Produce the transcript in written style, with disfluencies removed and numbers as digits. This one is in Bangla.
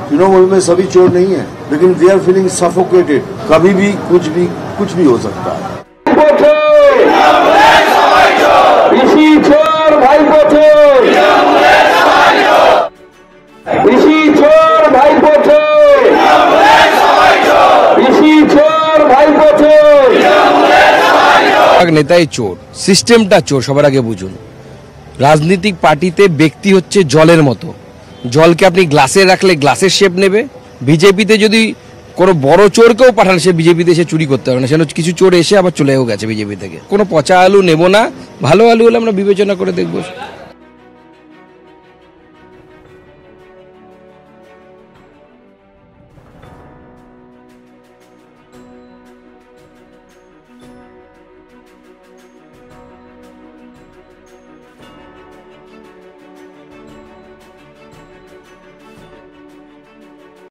तृणमूल में सभी चोर नहीं है, लेकिन दे आर फीलिंग सफोकेटेड। कभी भी कुछ भी हो सकता है। নেতাই চোর, সিস্টেমটা চোর। সবার আগে বুঝুন, রাজনৈতিক পার্টিতে ব্যক্তি হচ্ছে জলের মতো। জলকে আপনি গ্লাসে রাখলে গ্লাসের শেপ নেবে। বিজেপিতে যদি কোনো বড় চোরকেও পাঠান, সে বিজেপিতে এসে চুরি করতে পারবে না। সেজন্য কিছু চোর এসে আবার চলেও গেছে বিজেপি থেকে। কোনো পচা আলু নেব না, ভালো আলু হলে আমরা বিবেচনা করে দেখবো।